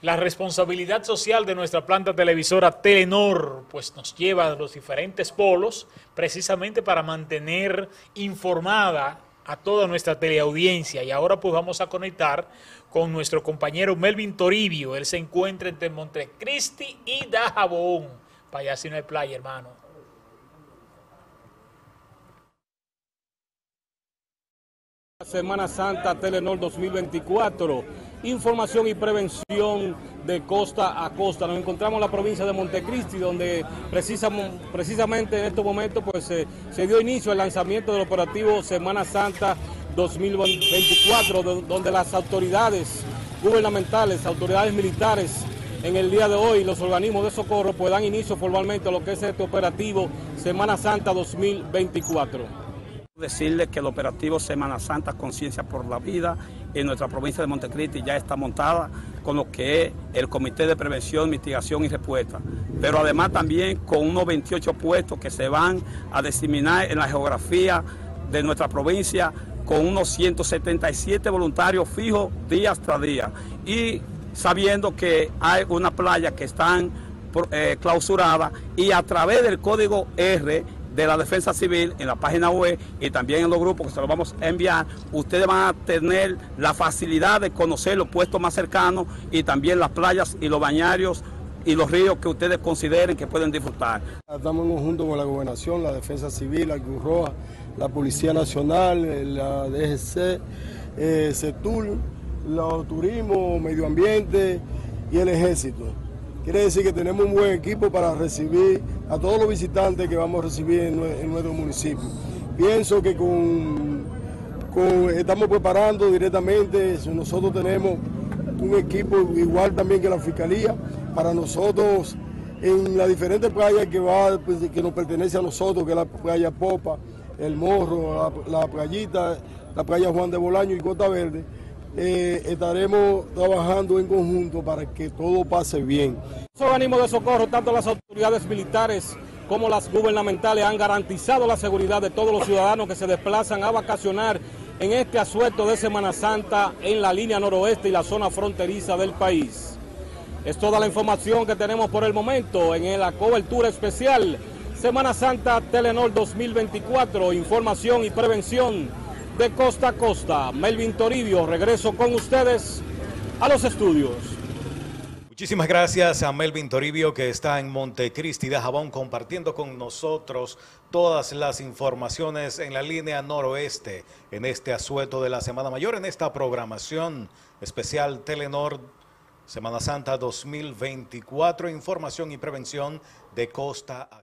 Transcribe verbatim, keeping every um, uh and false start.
La responsabilidad social de nuestra planta televisora Telenor pues nos lleva a los diferentes polos precisamente para mantener informada a toda nuestra teleaudiencia. Y ahora pues vamos a conectar con nuestro compañero Melvin Toribio. Él se encuentra entre Montecristi y Dajabón. Para allá si no hay playa, hermano. Semana Santa Telenor dos mil veinticuatro, información y prevención de costa a costa. Nos encontramos en la provincia de Montecristi, donde precisamente, precisamente en estos momentos pues, eh, se dio inicio al lanzamiento del operativo Semana Santa dos mil veinticuatro, donde las autoridades gubernamentales, autoridades militares, en el día de hoy los organismos de socorro pues dan inicio formalmente a lo que es este operativo Semana Santa dos mil veinticuatro. Decirles que el operativo Semana Santa Conciencia por la Vida en nuestra provincia de Montecristi ya está montada con lo que es el Comité de Prevención, Mitigación y Respuesta, pero además también con unos veintiocho puestos que se van a diseminar en la geografía de nuestra provincia con unos ciento setenta y siete voluntarios fijos día tras día y sabiendo que hay una playa que están eh, clausuradas y a través del código R de la Defensa Civil en la página web y también en los grupos que se los vamos a enviar, ustedes van a tener la facilidad de conocer los puestos más cercanos y también las playas y los bañarios y los ríos que ustedes consideren que pueden disfrutar. Estamos en conjunto con la Gobernación, la Defensa Civil, la Cruz Roja, la Policía Nacional, la D G C, eh, CETUL, los turismo, medio ambiente y el Ejército. Quiere decir que tenemos un buen equipo para recibir a todos los visitantes que vamos a recibir en, en nuestro municipio. Pienso que con, con, estamos preparando directamente, nosotros tenemos un equipo igual también que la Fiscalía, para nosotros en las diferentes playas que, va, pues, que nos pertenece a nosotros, que es la playa Popa, El Morro, la, la playita, la playa Juan de Bolaño y Costa Verde. Eh, estaremos trabajando en conjunto para que todo pase bien. Los organismos de socorro, tanto las autoridades militares como las gubernamentales, han garantizado la seguridad de todos los ciudadanos que se desplazan a vacacionar en este asueto de Semana Santa en la línea noroeste y la zona fronteriza del país. Es toda la información que tenemos por el momento en la cobertura especial Semana Santa Telenor dos mil veinticuatro, información y prevención de costa a costa. Melvin Toribio, regreso con ustedes a los estudios. Muchísimas gracias a Melvin Toribio, que está en Montecristi, Dajabón, compartiendo con nosotros todas las informaciones en la línea noroeste, en este asueto de la Semana Mayor, en esta programación especial Telenor Semana Santa dos mil veinticuatro, información y prevención de costa a